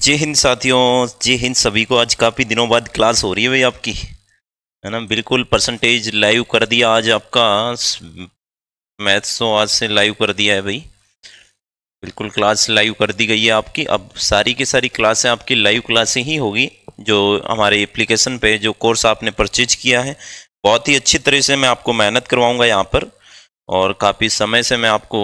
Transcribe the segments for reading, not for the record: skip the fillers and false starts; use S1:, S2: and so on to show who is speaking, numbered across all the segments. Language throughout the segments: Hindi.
S1: जय हिंद साथियों, जय हिंद सभी को। आज काफ़ी दिनों बाद क्लास हो रही है भाई आपकी, है ना। बिल्कुल परसेंटेज लाइव कर दिया आज आपका मैथ्स, तो आज से लाइव कर दिया है भाई। बिल्कुल क्लास लाइव कर दी गई है आपकी। अब सारी की सारी क्लासें आपकी लाइव क्लासें ही होगी। जो हमारे एप्लीकेशन पे जो कोर्स आपने परचेज किया है, बहुत ही अच्छी तरह से मैं आपको मेहनत करवाऊँगा यहाँ पर, और काफ़ी समय से मैं आपको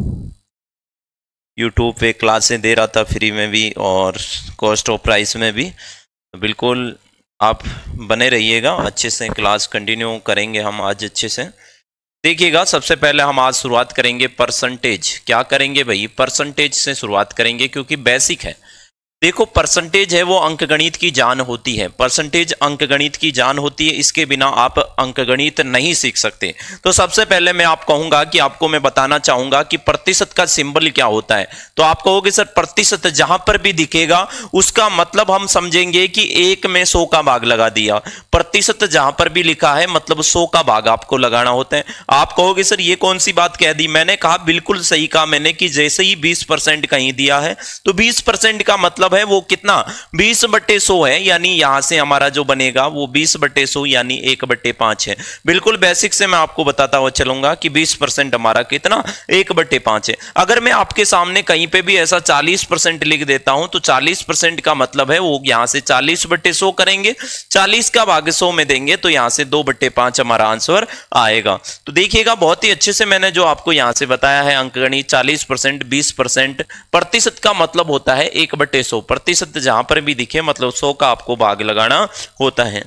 S1: यूट्यूब पे क्लासें दे रहा था फ्री में भी और कॉस्ट ऑफ प्राइस में भी। तो बिल्कुल आप बने रहिएगा, अच्छे से क्लास कंटिन्यू करेंगे हम आज अच्छे से। देखिएगा, सबसे पहले हम आज शुरुआत करेंगे परसेंटेज। क्या करेंगे भाई? परसेंटेज से शुरुआत करेंगे, क्योंकि बेसिक है। देखो, परसेंटेज है वो अंकगणित की जान होती है। परसेंटेज अंकगणित की जान होती है, इसके बिना आप अंकगणित नहीं सीख सकते। तो सबसे पहले मैं आप कहूंगा कि आपको मैं बताना चाहूंगा कि प्रतिशत का सिंबल क्या होता है। तो आप कहोगे सर प्रतिशत जहां पर भी दिखेगा उसका मतलब हम समझेंगे कि 1 में 100 का भाग लगा दिया। प्रतिशत जहां पर भी लिखा है मतलब 100 का भाग आपको लगाना होता है। आप कहोगे सर ये कौन सी बात कह दी? मैंने कहा बिल्कुल सही कहा मैंने कि जैसे ही 20% कहीं दिया है तो 20% का मतलब है वो कितना? 20/100 है, यानी यहां से हमारा जो बनेगा वो 20/100 यानी 1/5 है। बिल्कुल बेसिक से मैं आपको बताता हुआ चलूंगा कि 20% हमारा कितना? 1/5 है। अगर मैं आपके सामने कहीं पे भी ऐसा 40% लिख देता हूं तो 40% का मतलब है वो यहां से 40/100 करेंगे, 40 का भाग 100 में देंगे तो यहां से 2/5 हमारा आंसर आएगा। तो देखिएगा, बहुत ही अच्छे से मैंने जो आपको यहां से बताया है अंकगणित 40%, 20%। प्रतिशत का मतलब होता है 1/100। प्रतिशत जहां पर भी दिखे मतलब 100 का आपको भाग लगाना होता है।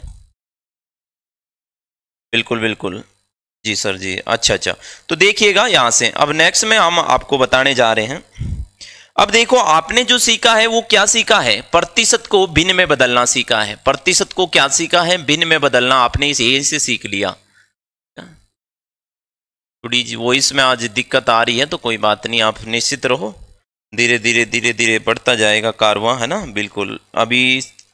S1: बिल्कुल बिल्कुल जी सर जी, अच्छा। तो देखिएगा यहां से अब नेक्स्ट में हम आपको बताने जा रहे हैं। अब देखो, आपने जो सीखा है वो क्या सीखा है? प्रतिशत को भिन्न में बदलना सीखा है। प्रतिशत को क्या सीखा है? भिन्न में बदलना। आपने इसे से सीख लिया। थोड़ी वॉइस में आज दिक्कत आ रही है तो कोई बात नहीं, आप निश्चित रहो, धीरे धीरे बढ़ता जाएगा कारवां, है ना। बिल्कुल अभी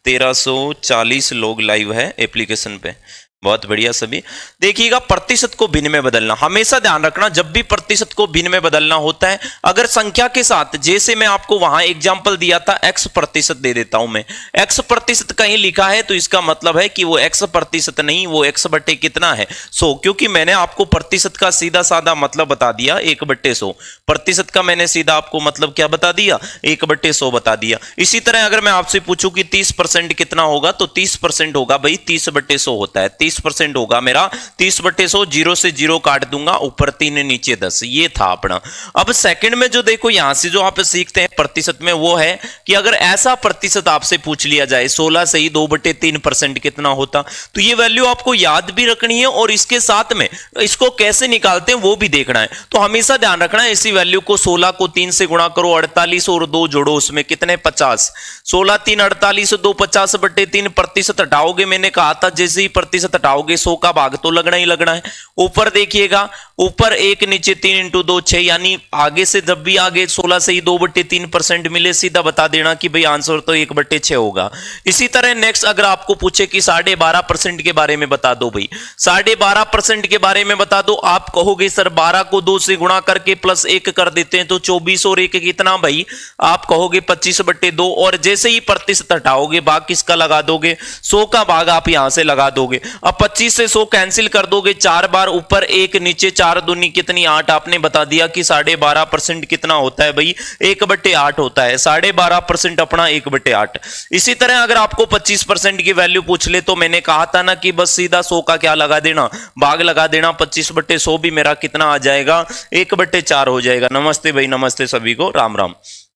S1: 1340 लोग लाइव है एप्लीकेशन पे, बहुत बढ़िया सभी। देखिएगा, प्रतिशत को भिन्न में बदलना हमेशा ध्यान रखना। जब भी प्रतिशत को भिन्न में बदलना होता है, अगर संख्या के साथ, जैसे मैं आपको वहां एग्जांपल दिया था x% दे देता हूं मैं, x% कहीं लिखा है तो इसका मतलब है कि वो x% नहीं, वो x बटे कितना है? 100, क्योंकि मैंने आपको प्रतिशत का सीधा साधा मतलब बता दिया 1/100। प्रतिशत का मैंने सीधा आपको मतलब क्या बता दिया? 1/100 बता दिया। इसी तरह अगर मैं आपसे पूछूं कि 30% कितना होगा तो 30% होगा भाई 30/100 होता है। 30% होगा मेरा 30/100, 0 से 0 काट दूंगा, ऊपर 3 नीचे 10। ये था अपना। अब सेकंड में जो देखो यहां से जो आप सीखते हैं प्रतिशत में, वो है कि अगर ऐसा प्रतिशत आपसे पूछ लिया जाए 16 से ही 2/3% कितना होता, तो ये वैल्यू आपको याद भी रखनी है और इसके साथ में इसको कैसे निकालते हैं वो भी देखना है। तो हमेशा ध्यान रखना है, इसी वैल्यू को 16 को 3 से गुणा करो, 48 और 2 जोड़ो, उसमें कितने? 50। 16 3 48, 2 50/3। प्रतिशत हटाओगे, मैंने कहा था जैसे ही प्रतिशत हटाओगे 100 का भाग तो लगना ही लगना है। ऊपर देखिएगा, ऊपर 1 नीचे 3 × 2 6, यानी आगे से जब भी आगे 16 से ही 2/3% मिले, सीधा बता देना कि भाई आंसर तो 1/6 होगा। इसी तरह नेक्स्ट अगर आपको पूछे कि 12.5% के बारे में बता दो भाई, 12.5% के बारे में बता दो, आप कहोगे सर 12 को 2 से गुणा करके प्लस 1 कर देते हैं तो 24 और 1 कितना भाई? आप कहोगे 25/2, और जैसे ही प्रतिशत हटाओगे भाग किसका लगा दोगे? 100 का भाग आप यहां से लगा दोगे। अब 25 से 100 कैंसिल कर दोगे, 4 बार ऊपर 1 नीचे 4 दूनी कितनी? 8। आपने बता दिया कि 12.5% कितना होता है भाई? 1/8 होता है। 12.5% अपना 1/8। इसी तरह अगर आपको 25% की वैल्यू पूछ ले तो मैंने कहा था ना कि बस सीधा 100 का क्या लगा देना? भाग लगा देना। 25/100 भी मेरा कितना आ जाएगा? 1/4 हो जाएगा। नमस्ते भाई, नमस्ते सभी को, राम राम।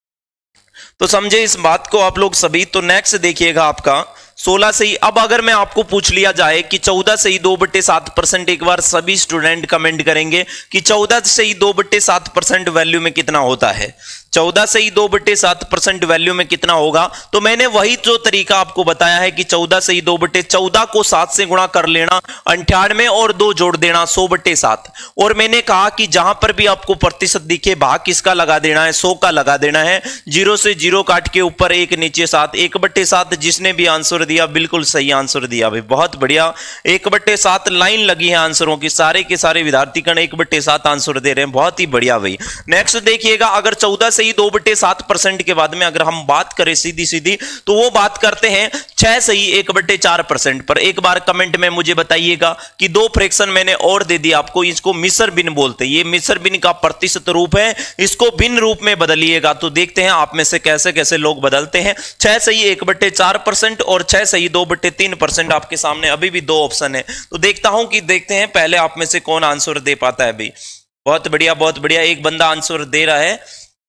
S1: तो समझे इस बात को आप लोग सभी। तो नेक्स्ट देखिएगा आपका 16 से ही। अब अगर मैं आपको पूछ लिया जाए कि 14 से ही 2/7%, एक बार सभी स्टूडेंट कमेंट करेंगे कि 14 से ही 2/7% वैल्यू में कितना होता है? 14 से ही 2/7% वैल्यू में कितना होगा? तो मैंने वही जो तरीका आपको बताया है कि 14 से ही 2/14 को 7 से गुणा कर लेना, 98 और 2 जोड़ देना, 100/7। और मैंने कहा कि जहां पर भी आपको प्रतिशत दिखे भाग किसका लगा देना है? 100 का लगा देना है। 0 से 0 काट के ऊपर 1 नीचे 7, 1/7। जिसने भी आंसर दिया बिल्कुल सही आंसर दिया भाई, बहुत बढ़िया। 1/7 लाइन लगी है आंसरों की, सारे के सारे विद्यार्थीगण 1/7 आंसर दे रहे हैं, बहुत ही बढ़िया भाई। नेक्स्ट देखिएगा, अगर 14 से ही 2/7% के बाद में अगर हम बात करें सीधी सीधी, तो वो बात करते हैं 6 से ही 1/4% पर। एक बार कमेंट में मुझे बताइएगा कि 2 फ्रैक्शन मैंने और दे दिया आपको, इसको मिश्र भिन्न बोलते हैं, ये मिश्र भिन्न का प्रतिशत रूप है, इसको भिन्न रूप में बदलिएगा। तो देखते हैं आप में से कैसे कैसे लोग बदलते हैं। 6 से ही 1/4% और 6 से ही 2/3%। आपके सामने अभी भी 2 ऑप्शन है, तो देखते हैं पहले आप में से कौन आंसर दे पाता है भाई। बहुत बढ़िया बहुत बढ़िया, एक बंदा आंसर दे रहा है,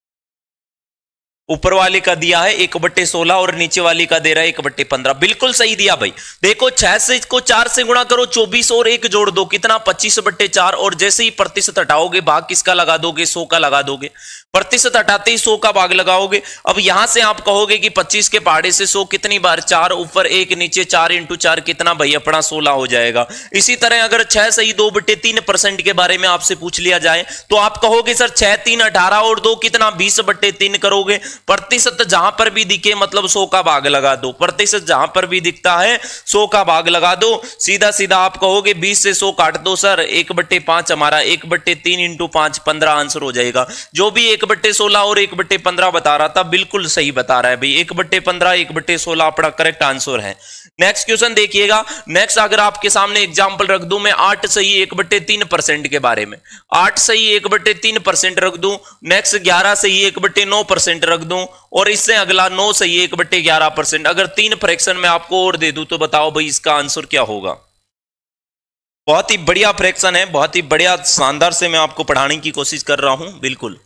S1: ऊपर वाले का दिया है 1/16 और नीचे वाली का दे रहा है 1/15। बिल्कुल सही दिया भाई। देखो 6 से को 4 से गुणा करो, 24 और 1 जोड़ दो, कितना 25/4। और जैसे ही प्रतिशत हटाओगे भाग किसका लगा दोगे, 100 का लगा दोगे। प्रतिशत हटाते ही 100 का भाग लगाओगे। अब यहां से आप कहोगे कि 25 के पहाड़े से 100 कितनी बार, 4 ऊपर 1 नीचे, 4 × 4 कितना भाई अपना 16 हो जाएगा। इसी तरह अगर 6 से ही 2/3% के बारे में आपसे पूछ लिया जाए तो आप कहोगे सर 6 3 18 और 2 कितना 20/3 करोगे। प्रतिशत जहां पर भी दिखे मतलब 100 का भाग लगा दो, प्रतिशत जहां पर भी दिखता है 100 का भाग लगा दो। सीधा सीधा आप कहोगे 20 से 100 काट दो सर, 1/5 हमारा 1/3 × 5 15 आंसर हो जाएगा। जो भी 1/16 और 1/15 बता रहा था बिल्कुल सही बता रहा है भाई, 1/15 1/16 अपना करेक्ट आंसर है। नेक्स्ट क्वेश्चन देखिएगा। नेक्स्ट अगर आपके सामने एग्जांपल रख दूं मैं 8 से ही 1/3% के बारे में, 8 से ही 1/3% रख दूं। नेक्स्ट 11 से ही 1/9% रख दूं, और इससे अगला 9 से ही 1/11%। अगर 3 फ्रैक्शन में आपको और दे दूं तो बताओ भाई इसका आंसर क्या होगा। बहुत ही बढ़िया फ्रैक्शन है, बहुत ही बढ़िया शानदार से मैं आपको पढ़ाने की कोशिश कर रहा हूं। बिल्कुल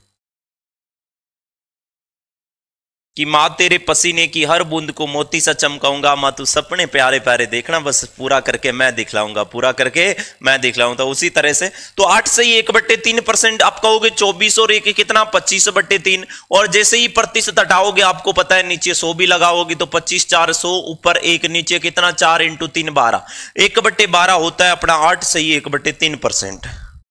S1: कि माँ तेरे पसीने की हर बूंद को मोती सा चमकाऊंगा, माँ तू सपने प्यारे प्यारे देखना, बस पूरा करके मैं दिखलाऊंगा, पूरा करके मैं दिखलाऊंगा। तो उसी तरह से तो 8 से ही 1/3% आप कहोगे 24 और 1 कितना 25/3। और जैसे ही प्रतिशत हटाओगे आपको पता है नीचे 100 भी लगाओगे तो 25 4 100 ऊपर 1 नीचे कितना 4 × 3 12, 1/12 होता है अपना 8 से ही 1/3%।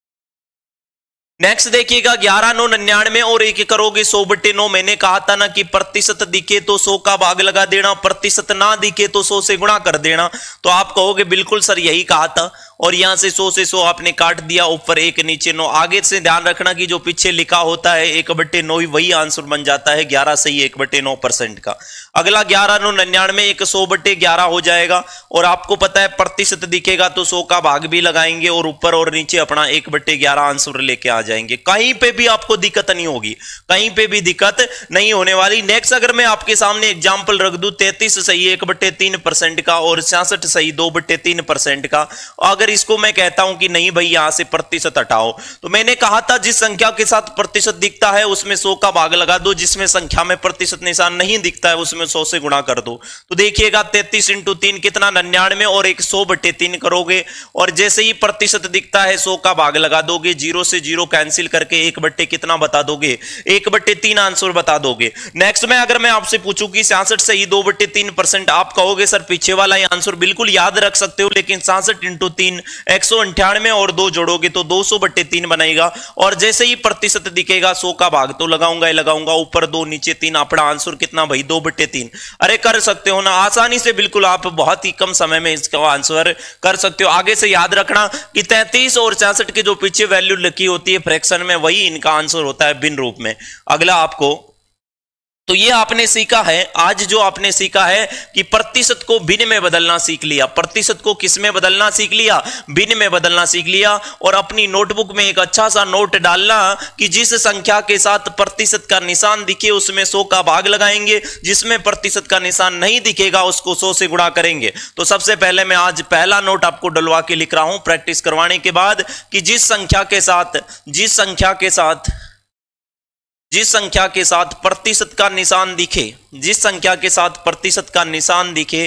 S1: नेक्स्ट देखिएगा 11 9 99 और 1 करोगे 100/9। मैंने कहा था ना कि प्रतिशत दिखे तो 100 का भाग लगा देना, प्रतिशत ना दिखे तो 100 से गुणा कर देना। तो आप कहोगे बिल्कुल सर यही कहा था, और यहां से 100 से 100 आपने काट दिया, ऊपर 1 नीचे 9। आगे से ध्यान रखना कि जो पीछे लिखा होता है 1/9 वही आंसर बन जाता है 11 से ही 1/9% का। अगला 11 9 99 1 100/11 हो जाएगा। और आपको पता है प्रतिशत दिखेगा तो 100 का भाग भी लगाएंगे और ऊपर और नीचे अपना 1/11 आंसर लेके आ जाएंगे। कहीं पे भी आपको दिक्कत नहीं होगी, कहीं पे भी दिक्कत नहीं होने वाली। नेक्स्ट अगर मैं आपके सामने एग्जांपल रख दूं 33 सही 1/3% का और 66 सही 2/3% का। अगर इसको मैं कहता हूं कि नहीं भाई यहां से प्रतिशत हटाओ, तो मैंने कहा था जिस संख्या के साथ प्रतिशत दिखता है उसमें 100 का भाग लगा दो, जिसमें संख्या में प्रतिशत निशान नहीं दिखता है उसमें 100 से गुणा कर दो। तो देखिएगा 33 × 3 कितना 99 और 100/3 करोगे, और जैसे ही प्रतिशत दिखता है 100 का भाग लगा दोगे, 0 से 0 कैंसिल करके 1/ कितना बता दोगे 1/3 आंसर बता दोगे। नेक्स्ट में अगर मैं आपसे पूछूं कि 66 से ही 2/3%, आप कहोगे सर पीछे वाला आंसर बिल्कुल याद रख सकते हो, लेकिन 66 × 3 198 और 2 जोड़ोगे तो 200/3 बनेगा। और जैसे ही प्रतिशत दिखेगा 100 का भाग तो लगाऊंगा ही लगाऊंगा, ऊपर 2 नीचे 3, अपना आंसर कितना भाई 2/3। अरे कर सकते हो ना आसानी से, बिल्कुल आप बहुत ही कम समय में इसका आंसर कर सकते हो। आगे से याद रखना कि 33 और 66 के जो पीछे वैल्यू लिखी होती है फ्रैक्शन में वही इनका आंसर होता है भिन्न रूप में। अगला आपको तो ये आपने सीखा है आज, जो आपने सीखा है कि प्रतिशत को भिन्न में बदलना सीख लिया, प्रतिशत को किस में बदलना सीख लिया, भिन्न में बदलना सीख लिया। और अपनी नोटबुक में एक अच्छा सा नोट डालना कि जिस संख्या के साथ प्रतिशत का निशान दिखे उसमें 100 का भाग लगाएंगे, जिसमें प्रतिशत का निशान नहीं दिखेगा उसको 100 से गुणा करेंगे। तो सबसे पहले मैं आज पहला नोट आपको डलवा के लिख रहा हूं प्रैक्टिस करवाने के बाद कि जिस संख्या के साथ प्रतिशत का निशान दिखे, जिस संख्या के साथ प्रतिशत का निशान दिखे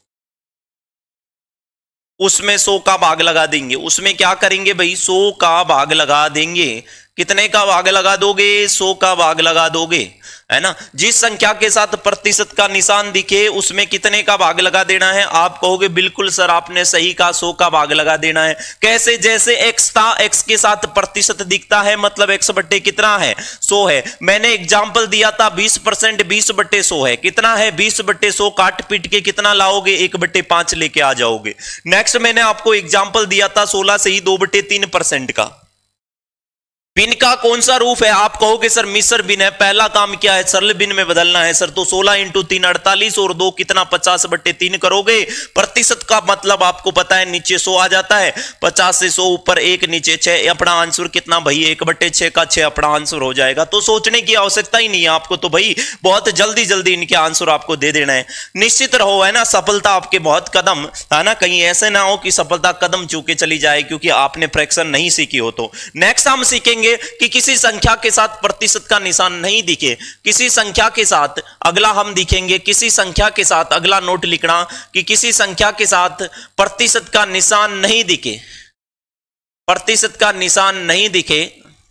S1: उसमें 100 का भाग लगा देंगे। उसमें क्या करेंगे भाई 100 का भाग लगा देंगे। कितने का भाग लगा दोगे 100 का भाग लगा दोगे, है ना। जिस संख्या के साथ प्रतिशत का निशान दिखे उसमें कितने का भाग लगा देना है। आप कहोगे बिल्कुल सर आपने सही कहा 100 का भाग लगा देना है। कैसे, जैसे x था, x के साथ प्रतिशत दिखता है मतलब x/, कितना है 100 है। मैंने एग्जांपल दिया था 20%, 20/100 है, कितना है 20/100। काट पीट के कितना लाओगे 1/5 लेके आ जाओगे। नेक्स्ट मैंने आपको एग्जांपल दिया था 16 से ही 2/3% का, बिन का कौन सा रूप है? आप कहोगे सर मिश्र बिन है। पहला काम क्या है? सरल बिन में बदलना है सर। तो 16 इंटू 3 48 और 2 कितना 50/3 करोगे। प्रतिशत का मतलब आपको पता है, नीचे 100 आ जाता है, 50 से 100 ऊपर 1 नीचे 6। अपना आंसर कितना भाई? 1/6 का 6 अपना आंसर हो जाएगा। तो सोचने की आवश्यकता ही नहीं है आपको, तो भाई बहुत जल्दी जल्दी इनके आंसर आपको दे देना है। निश्चित रहो, है ना, सफलता आपके बहुत कदम, है ना, कहीं ऐसे ना हो कि सफलता कदम चूके चली जाए क्योंकि आपने फ्रैक्शन नहीं सीखी हो। तो नेक्स्ट हम सीखेंगे कि किसी संख्या के साथ प्रतिशत का निशान नहीं दिखे। किसी संख्या के साथ, अगला हम दिखेंगे, किसी संख्या के साथ, अगला नोट लिखना कि किसी संख्या के साथ प्रतिशत का निशान नहीं दिखे। प्रतिशत का निशान नहीं दिखे,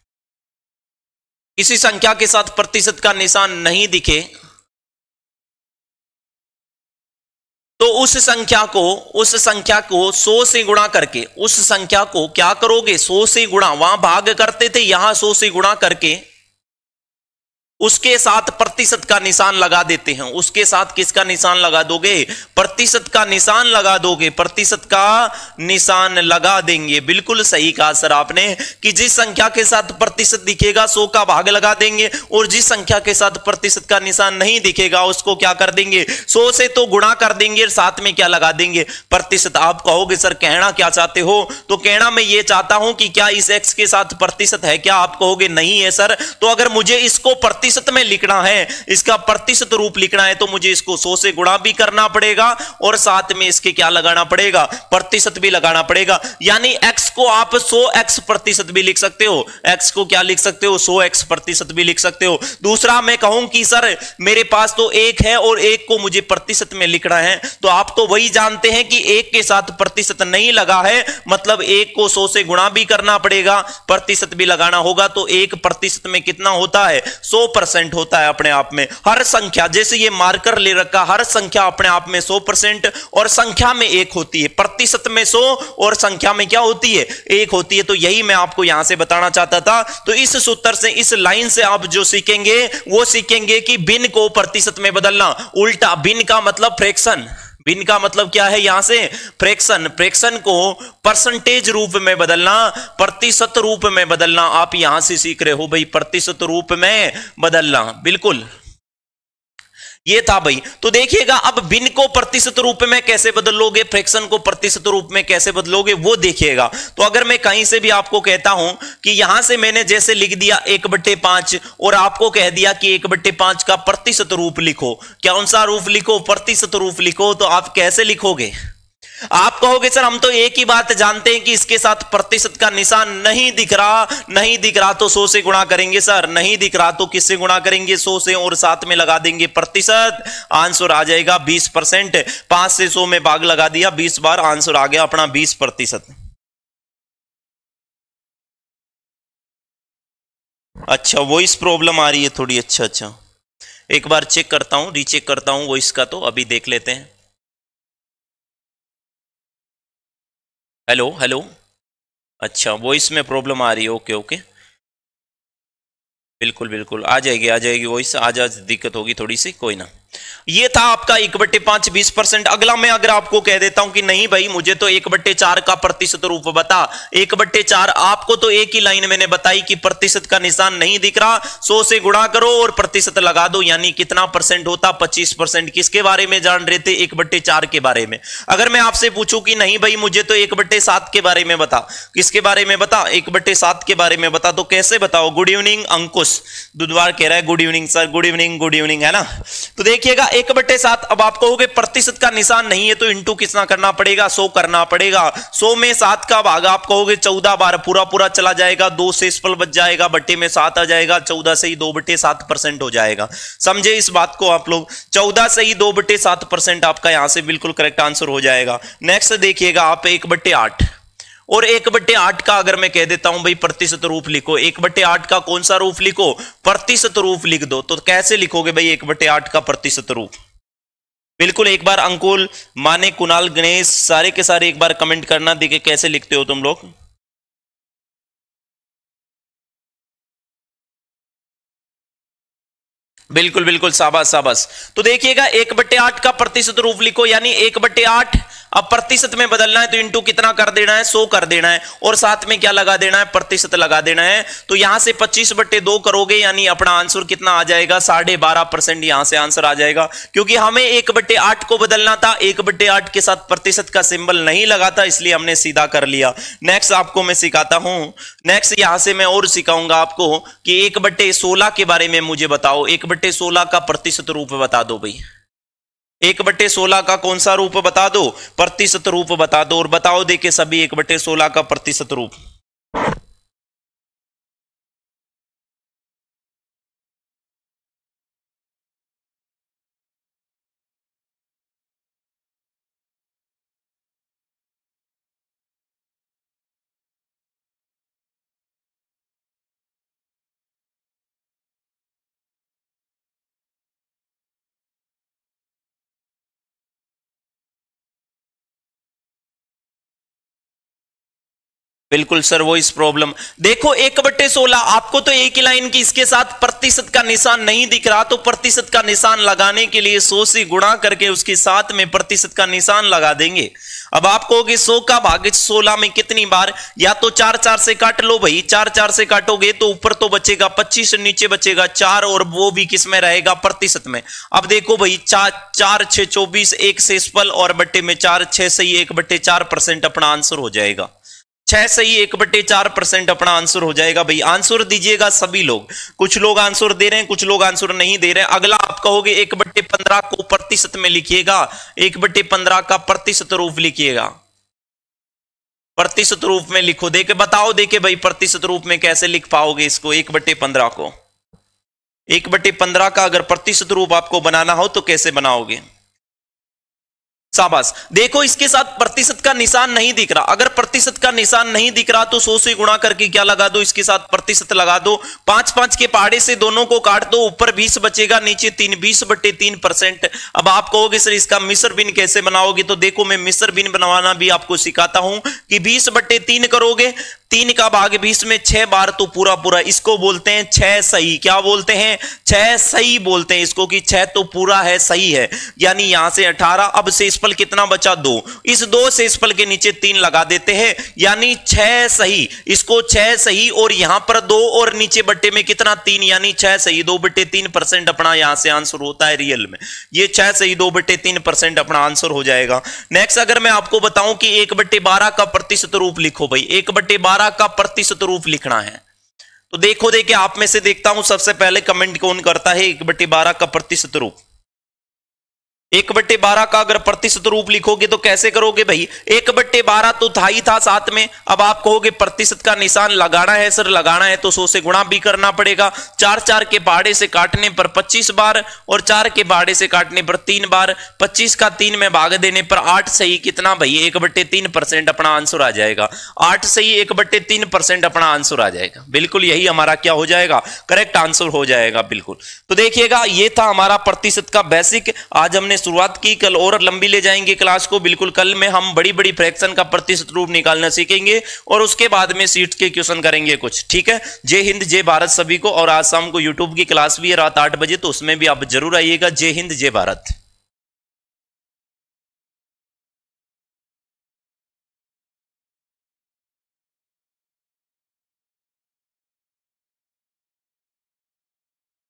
S1: किसी संख्या के साथ प्रतिशत का निशान नहीं दिखे तो उस संख्या को 100 से गुणा करके, उस संख्या को क्या करोगे? 100 से गुणा, वहां भाग करते थे, यहां 100 से गुणा करके उसके साथ प्रतिशत का निशान लगा देते हैं। उसके साथ किसका निशान लगा दोगे? प्रतिशत का निशान लगा दोगे। प्रतिशत का निशान लगा देंगे। बिल्कुल सही कहा सर आपने कि जिस संख्या के साथ प्रतिशत दिखेगा 100 का भाग लगा देंगे, और जिस संख्या के साथ प्रतिशत का निशान नहीं दिखेगा उसको क्या कर देंगे? 100 से तो गुणा कर देंगे, साथ में क्या लगा देंगे? प्रतिशत। आप कहोगे सर कहना क्या चाहते हो? तो कहना मैं ये चाहता हूं कि क्या इस x के साथ प्रतिशत है क्या? आप कहोगे नहीं है सर। तो अगर मुझे इसको प्रतिशत में लिखना है, इसका प्रतिशत रूप लिखना है, तो मुझे इसको 100 से गुणा भी करना पड़ेगा और साथ में इसके क्या लगाना पड़ेगा? प्रतिशत भी लगाना पड़ेगा। यानी x को आप 100x प्रतिशत भी लिख सकते हो। x को क्या लिख सकते हो? 100x प्रतिशत भी लिख सकते हो। दूसरा मैं कहूं कि सर मेरे पास तो 1 है और 1 को मुझे प्रतिशत में लिखना है, तो आप तो वही जानते हैं कि 1 के साथ प्रतिशत नहीं लगा है, मतलब 1 को 100 से गुणा भी करना पड़ेगा, प्रतिशत भी लगाना होगा। तो 1 प्रतिशत में कितना होता है? 100% होता है अपने आप में। हर संख्या, जैसे ये मार्कर ले रखा, हर संख्या अपने आप में 100% और संख्या में 1 होती है। प्रतिशत में 100 और संख्या में क्या होती है? 1 होती है। तो यही मैं आपको यहां से बताना चाहता था। तो इस सूत्र से, इस लाइन से आप जो सीखेंगे वो सीखेंगे कि भिन्न को प्रतिशत में बदलना। उल्टा, भिन्न का मतलब फ्रैक्शन, भिन्न का मतलब क्या है? यहां से फ्रैक्शन, फ्रैक्शन को परसेंटेज रूप में बदलना, प्रतिशत रूप में बदलना। आप यहां से सीख रहे हो भाई प्रतिशत रूप में बदलना। बिल्कुल ये था भाई। तो देखिएगा अब भिन्न को प्रतिशत रूप में कैसे बदलोगे, फ्रैक्शन को प्रतिशत रूप में कैसे बदलोगे वो देखिएगा। तो अगर मैं कहीं से भी आपको कहता हूं कि यहां से मैंने जैसे लिख दिया 1/5 और आपको कह दिया कि 1/5 का प्रतिशत रूप लिखो, कौन सा रूप लिखो? प्रतिशत रूप लिखो। तो आप कैसे लिखोगे? आप कहोगे सर हम तो एक ही बात जानते हैं कि इसके साथ प्रतिशत का निशान नहीं दिख रहा, नहीं दिख रहा तो 100 से गुणा करेंगे। सर नहीं दिख रहा तो किससे गुणा करेंगे? 100 से, और साथ में लगा देंगे प्रतिशत। आंसर आ जाएगा 20%। 5 से 100 में भाग लगा दिया 20 बार, आंसर आ गया अपना 20%। अच्छा, वॉइस प्रॉब्लम आ रही है थोड़ी। अच्छा, एक बार चेक करता हूं, रीचेक करता हूं वॉइस का, तो अभी देख लेते हैं। Hello hello. अच्छा, वॉइस में प्रॉब्लम आ रही है। ओके ओके, बिल्कुल बिल्कुल आ जाएगी वॉइस। आज दिक्कत होगी थोड़ी सी, कोई ना। ये था आपका 1/5 20%। अगला मैं अगर आपको कह देता हूं कि नहीं भाई मुझे तो 1/4 का प्रतिशत रूप बता। 1/4 आपको तो एक ही लाइन मैंने बताई कि प्रतिशत का निशान नहीं दिख रहा, 100 से गुणा करो और प्रतिशत लगा दो, यानी कितना परसेंट होता? 25%। किसके बारे में जान रहे थे? 1/4 के बारे में। अगर मैं आपसे पूछूं कि नहीं भाई मुझे तो 1/7 के बारे में बता, किसके बारे में बता? 1/7 के बारे में बता। तो कैसे बताओ? गुड इवनिंग अंकुश दुधवार कह रहा है good evening sir, good evening, है ना। तो देखिएगा 1/7। अब आप कहोगे प्रतिशत का निशान नहीं है तो इंटू कितना करना पड़ेगा? 100 करना पड़ेगा। 100 में 7 का भाग आप कहोगे 14 बार, पूरा चला जाएगा, 2 से स्पल बच जाएगा, बट्टे में 7 आ जाएगा, 14 से ही 2/7% हो जाएगा। समझे इस बात को आप लोग? 14 से ही 2/7% आपका यहां से बिल्कुल करेक्ट आंसर हो जाएगा। नेक्स्ट देखिएगा आप 1/8 और 1/8 का अगर मैं कह देता हूं भाई प्रतिशत रूप लिखो, 1/8 का कौन सा रूप लिखो? प्रतिशत रूप लिख दो। तो कैसे लिखोगे भाई 1/8 का प्रतिशत रूप? बिल्कुल एक बार अंकुल, माने, कुणाल, गणेश सारे के सारे एक बार कमेंट करना, देखिए कैसे लिखते हो तुम लोग। बिल्कुल शाबाश। तो देखिएगा 1/8 का प्रतिशत रूप लिखो, यानी 1/8 अब प्रतिशत में बदलना है तो इंटू कितना कर देना है, 100 कर देना है, और साथ में क्या लगा देना है, प्रतिशत लगा देना है। तो यहां से 25/2 करोगे यानी अपना आंसर कितना आ जाएगा, 12.5%। यहां से आंसर आ जाएगा, क्योंकि हमें 1/8 को बदलना था, 1/8 के साथ प्रतिशत का सिंबल नहीं लगा था, इसलिए हमने सीधा कर लिया। नेक्स्ट आपको मैं सिखाता हूं, नेक्स्ट यहां से मैं और सिखाऊंगा आपको कि 1/16 के बारे में मुझे बताओ। 1/16 का प्रतिशत रूप बता दो भाई, 1/16 का कौन सा रूप बता दो, प्रतिशत रूप बता दो, और बताओ देखे सभी 1/16 का प्रतिशत रूप। बिल्कुल सर, वो इस प्रॉब्लम देखो 1/16 आपको तो एक ही लाइन की इसके साथ प्रतिशत का निशान नहीं दिख रहा, तो प्रतिशत का निशान लगाने के लिए 100 से गुणा करके उसके साथ में प्रतिशत का निशान लगा देंगे। अब आप कहोगे 100 का भागित 16 में कितनी बार, या तो 4 से काट लो भाई, 4 से काटोगे तो ऊपर तो बचेगा 25, नीचे बचेगा 4, और वो भी किस में रहेगा, प्रतिशत में। अब देखो भाई 4 6 24, 1 शेषफल और बट्टे में 4, 6 सही 1/4% अपना आंसर हो जाएगा। 6 सही 1/4% अपना आंसर हो जाएगा। भाई आंसर दीजिएगा सभी लोग, कुछ लोग आंसर दे रहे हैं, कुछ लोग आंसर नहीं दे रहे हैं। अगला आप कहोगे 1/15 को प्रतिशत में लिखिएगा, 1/15 का प्रतिशत रूप लिखिएगा, प्रतिशत रूप में लिखो। देखे बताओ, देखे भाई प्रतिशत रूप में कैसे लिख पाओगे इसको 1/15 को। 1/15 का अगर प्रतिशत रूप आपको बनाना हो तो कैसे बनाओगे, शाबाश। देखो इसके साथ प्रतिशत का निशान नहीं दिख रहा, अगर प्रतिशत का निशान नहीं दिख रहा तो 100 से गुणा करके क्या लगा दो, इसके साथ प्रतिशत लगा दो। 5 के पहाड़े से दोनों को काट दो, ऊपर 20 बचेगा, नीचे 3, 20/3%। अब आप कहोगे सर इसका मिश्र भिन्न कैसे बनाओगे, तो देखो मैं मिश्र भिन्न बनवाना भी आपको सिखाता हूं कि 20/3 करोगे, 3 का भाग 20 में 6 बार तो पूरा पूरा, इसको बोलते हैं 6 सही। क्या बोलते हैं, 6 सही बोलते हैं इसको, कि 6 तो पूरा है, सही है। यानी यहां से 18, अब शेषफल कितना बचा, 2, इस 2 शेषफल के नीचे 3 लगा देते हैं, यानी 6 सही। इसको 6 सही और यहां पर 2 और नीचे बट्टे में कितना, 3, यानी 6 सही 2/3% अपना यहां से आंसर होता है रियल में। ये 6 सही 2/3% अपना आंसर हो जाएगा। नेक्स्ट अगर मैं आपको बताऊं कि 1/12 का प्रतिशत रूप लिखो भाई, 1/12 का प्रतिशत रूप लिखना है, तो देखो देखिए आप में से देखता हूं सबसे पहले कमेंट कौन करता है 1/12 का प्रतिशत रूप। 1/12 का अगर प्रतिशत रूप लिखोगे तो कैसे करोगे भाई, 1/12 तो था ही था साथ में, अब आप कहोगे प्रतिशत का निशान लगाना है सर, लगाना है तो 100 से गुणा भी करना पड़ेगा। 4 के पहाड़े से काटने पर 25 बार, और 4 के पहाड़े से काटने पर 3 बार, 25 का 3 में भाग देने पर 8 सही कितना भाई, 1/3% अपना आंसर आ जाएगा। 8 सही 1/3% अपना आंसर आ जाएगा। बिल्कुल यही हमारा क्या हो जाएगा, करेक्ट आंसर हो जाएगा। बिल्कुल, तो देखिएगा ये था हमारा प्रतिशत का बेसिक। आज हमने शुरुआत की, कल और लंबी ले जाएंगे क्लास को। बिल्कुल कल में हम बड़ी बड़ी फ्रैक्शन का प्रतिशत रूप निकालना सीखेंगे, और उसके बाद में सीट्स के क्वेश्चन करेंगे कुछ। ठीक है, जय हिंद जय भारत सभी को। और आज शाम को यूट्यूब की क्लास भी है रात 8 बजे, तो उसमें भी आप जरूर आइएगा। जय हिंद जय भारत।